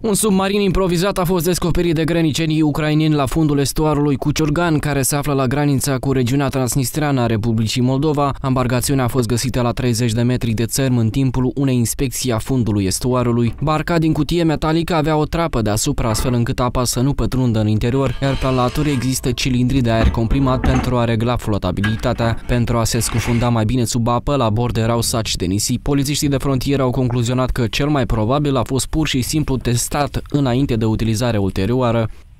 Un submarin improvizat a fost descoperit de grănicenii ucraineni la fundul estuarului Cuciurgan, care se află la granița cu regiunea transnistreană a Republicii Moldova. Ambargațiunea a fost găsită la 30 de metri de țărm în timpul unei inspecții a fundului estuarului. Barca din cutie metalică avea o trapă deasupra, astfel încât apa să nu pătrundă în interior, iar pe laturi există cilindri de aer comprimat pentru a regla flotabilitatea. Pentru a se scufunda mai bine sub apă, la bord erau saci de nisip. Polițiștii de frontieră au concluzionat că cel mai probabil a fost pur și simplu testat înainte de utilizare ulterioară.